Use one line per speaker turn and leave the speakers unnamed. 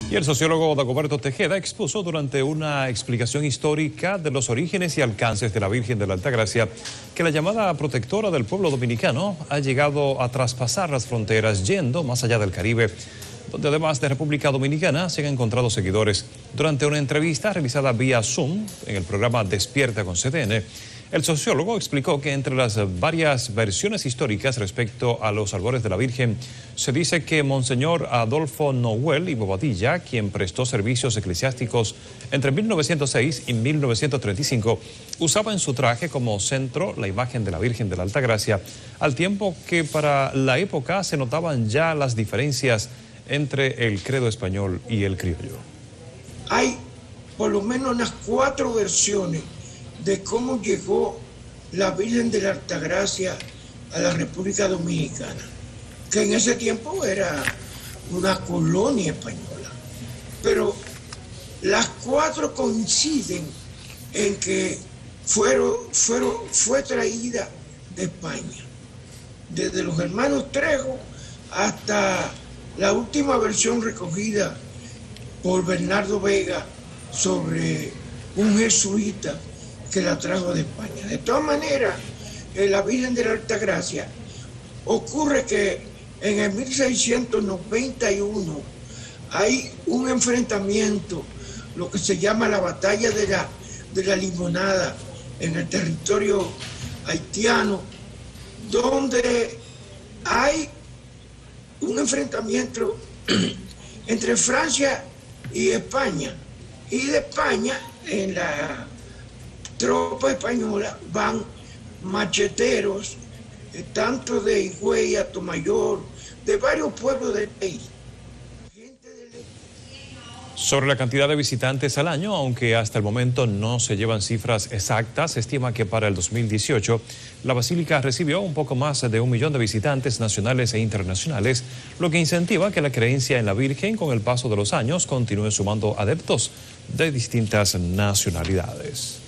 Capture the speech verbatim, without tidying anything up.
Y el sociólogo Dagoberto Tejeda expuso durante una explicación histórica de los orígenes y alcances de la Virgen de la Altagracia que la llamada protectora del pueblo dominicano ha llegado a traspasar las fronteras yendo más allá del Caribe, donde además de República Dominicana se han encontrado seguidores. Durante una entrevista realizada vía Zoom en el programa Despierta con C D N, el sociólogo explicó que entre las varias versiones históricas respecto a los albores de la Virgen, se dice que Monseñor Adolfo Noel y Bobadilla, quien prestó servicios eclesiásticos entre mil novecientos seis y mil novecientos treinta y cinco, usaba en su traje como centro la imagen de la Virgen de la Altagracia, al tiempo que para la época se notaban ya las diferencias entre el credo español y el criollo.
Hay por lo menos unas cuatro versiones de cómo llegó la Virgen de la Altagracia a la República Dominicana, que en ese tiempo era una colonia española. Pero las cuatro coinciden en que fueron, fueron, fue traída de España, desde los hermanos Trejo hasta la última versión recogida por Bernardo Vega sobre un jesuita que la trajo de España. De todas maneras, en la Virgen de la Altagracia ocurre que en el mil seiscientos noventa y uno hay un enfrentamiento, lo que se llama la batalla de la, de la Limonada en el territorio haitiano, donde hay un enfrentamiento entre Francia y España, y de España en la tropa española van macheteros, eh, tanto de Higüey, Atomayor, de varios pueblos del país.
Sobre la cantidad de visitantes al año, aunque hasta el momento no se llevan cifras exactas, se estima que para el dos mil dieciocho la Basílica recibió un poco más de un millón de visitantes nacionales e internacionales, lo que incentiva que la creencia en la Virgen con el paso de los años continúe sumando adeptos de distintas nacionalidades.